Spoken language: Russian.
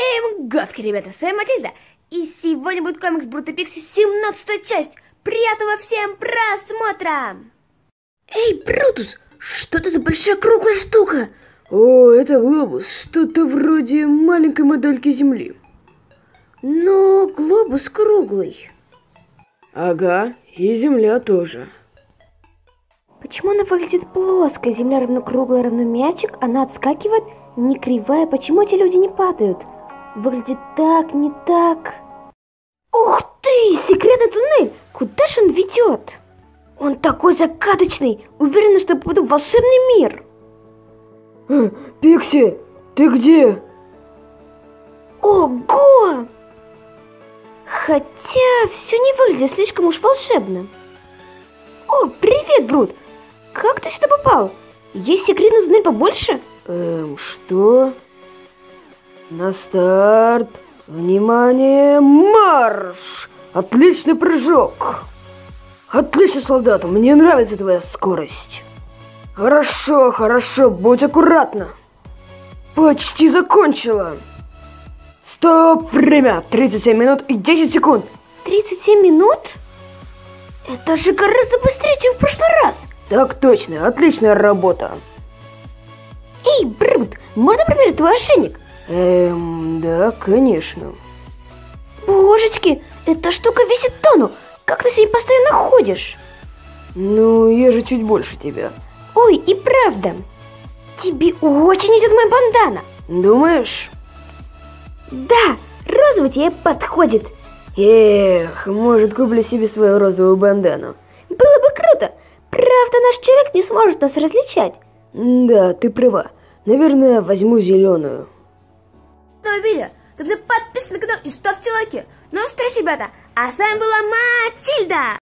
Гавки, ребята, с вами Матильда. И сегодня будет комикс Бруто Пикси, 17-я часть. Приятного всем просмотра! Эй, Брутус, что это за большая круглая штука? О, это глобус, что-то вроде маленькой модельки Земли. Но глобус круглый. Ага, и Земля тоже. Почему она выглядит плоской? Земля равно круглая, равно мячик, она отскакивает, не кривая. Почему эти люди не падают? Выглядит так, не так. Ух ты! Секретный туннель! Куда же он ведет? Он такой загадочный! Уверена, что я попаду в волшебный мир! Пикси, ты где? Ого! Хотя все не выглядит слишком уж волшебно. О, привет, Брут! Как ты сюда попал? Есть секретный туннель побольше? Что? На старт! Внимание, марш! Отличный прыжок! Отлично, солдат, мне нравится твоя скорость. Хорошо, хорошо, будь аккуратна. Почти закончила. Стоп, время! 37 минут и 10 секунд. 37 минут? Это же гораздо быстрее, чем в прошлый раз. Так точно, отличная работа. Эй, Брут, можно проверить твой ошейник? Да, конечно. Божечки, эта штука весит тонну. Как ты с ней постоянно ходишь? Ну, я же чуть больше тебя. Ой, и правда. Тебе очень идет моя бандана. Думаешь? Да, розовый тебе подходит. Эх, может, куплю себе свою розовую бандану. Было бы круто. Правда, наш человек не сможет нас различать. Да, ты права. Наверное, возьму зеленую. Ну, видео, подписывайтесь на канал и ставьте лайки. Ну, встречи, ребята. А с вами была Матильда.